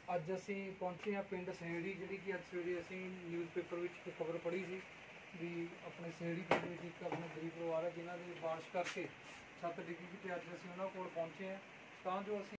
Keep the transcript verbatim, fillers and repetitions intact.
ਅੱਜ ਅਸੀਂ ਪਹੁੰਚੇ ਹਾਂ ਪਿੰਡ ਸਹੇੜੀ, ਜਿਹੜੀ ਕਿ ਅੱਜ ਸਵੇਰੇ ਅਸੀਂ ਨਿਊਜ਼ਪੇਪਰ ਵਿੱਚ ਇੱਕ ਖਬਰ ਪੜ੍ਹੀ ਸੀ ਵੀ ਆਪਣੇ ਸਹੇੜੀ ਪਿੰਡ ਵਿੱਚ ਇੱਕ ਆਪਣੇ ਗਰੀਬ ਪਰਿਵਾਰ ਹੈ ਜਿਨ੍ਹਾਂ ਦੀ ਬਾਰਿਸ਼ ਕਰਕੇ ਛੱਤ ਡਿੱਗੀ, ਤੇ ਅੱਜ ਅਸੀਂ ਉਹਨਾਂ ਕੋਲ ਪਹੁੰਚੇ ਹਾਂ ਤਾਂ ਜੋ ਅਸੀਂ